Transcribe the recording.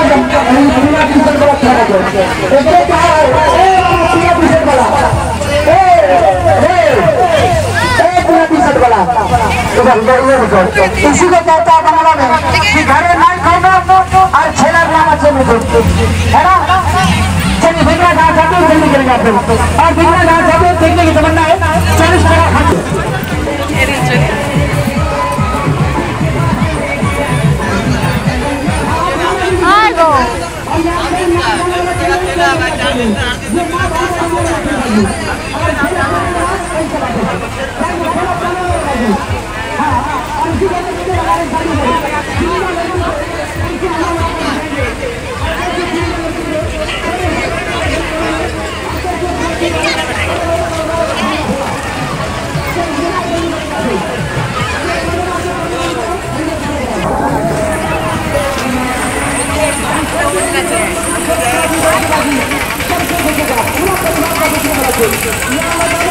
इसी को कहता है बांग्ला में कि घरे नहीं खाना और छेला नामा से मुझे है ना। चलिए बिगड़ा गाँव जाते हैं जल्दी करेंगे आप लोग और बिगड़ा गाँव जाते हैं देखने की तमन्ना है 40 टका खाते हैं।